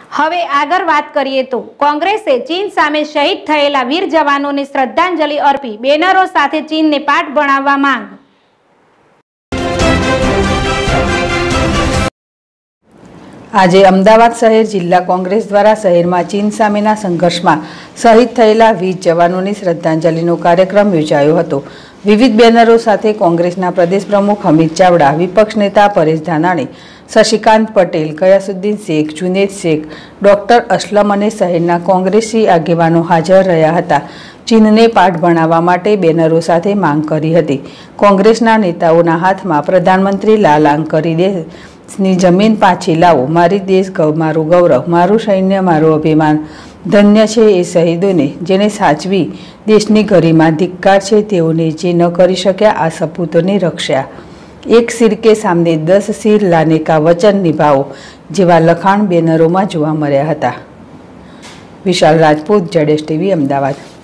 હવે આગળ વાત કરીએ તો કોંગ્રેસે ચીન સામે શહીદ થયેલા વીર જવાનોને શ્રદ્ધાંજલિ અર્પી બેનરો સાથે ચીનને પાઠ ભણાવવા માંગ। આજે અમદાવાદ શહેર જિલ્લા કોંગ્રેસ દ્વારા શહેરમાં ચીન સામેના સંઘર્ષમાં શહીદ થયેલા વીર જવાનોની શ્રદ્ધાંજલિનો કાર્યક્રમ યોજાયો હતો। વિવિધ બેનરો સાથે કોંગ્રેસના પ્રદેશ પ્રમુખ અમિત ચાવડા, વિપક્ષ નેતા પરેશ ધાનાણી, શશિકાંત પટેલ, કયાસુદ્દીન શેખ, જુનેદ શેખ, ડોક્ટર અસલમ અને શહેરના કોંગ્રેસી આગેવાનો હાજર રહ્યા હતા। ચીનને પાઠ ભણાવવા માટે બેનરો સાથે માંગ કરી હતી। કોંગ્રેસના નેતાઓના હાથમાં પ્રધાનમંત્રી લાલાંગ કરી દે ની જમીન પાછી લાવો, મારી દેશ મારું ગૌરવ, મારું સૈન્ય મારું અભિમાન, ધન્ય છે એ શહીદોને જેને સાચવી દેશની ગરિમા, ધિક્કાર છે તેઓને જે ન કરી શક્યા આ સપૂતોની રક્ષા, એક સિર કે સામને 10 સિર લાને કા વચન નિભાવો જેવા લખાણ બેનરોમાં જોવા મળ્યા હતા। વિશાલ રાજપૂત, ZSTV, અમદાવાદ।